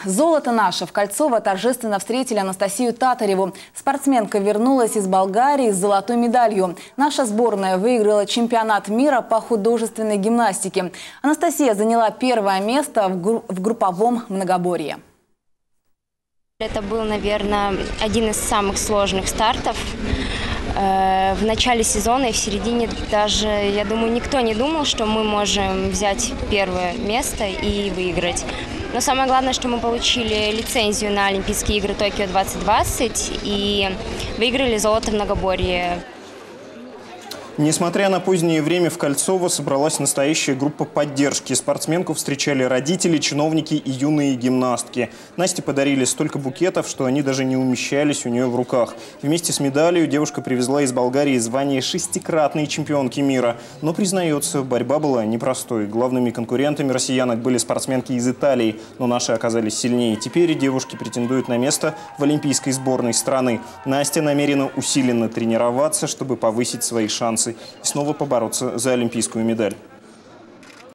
Золото наше. В Кольцово торжественно встретили Анастасию Татареву. Спортсменка вернулась из Болгарии с золотой медалью. Наша сборная выиграла чемпионат мира по художественной гимнастике. Анастасия заняла первое место в групповом многоборье. Это был, наверное, один из самых сложных стартов. В начале сезона и в середине даже, я думаю, никто не думал, что мы можем взять первое место и выиграть. Но самое главное, что мы получили лицензию на Олимпийские игры Токио 2020 и выиграли золото в многоборье. Несмотря на позднее время, в Кольцово собралась настоящая группа поддержки. Спортсменку встречали родители, чиновники и юные гимнастки. Насте подарили столько букетов, что они даже не умещались у нее в руках. Вместе с медалью девушка привезла из Болгарии звание 6-кратной чемпионки мира. Но, признается, борьба была непростой. Главными конкурентами россиянок были спортсменки из Италии, но наши оказались сильнее. Теперь девушки претендуют на место в олимпийской сборной страны. Настя намерена усиленно тренироваться, чтобы повысить свои шансы и снова побороться за олимпийскую медаль.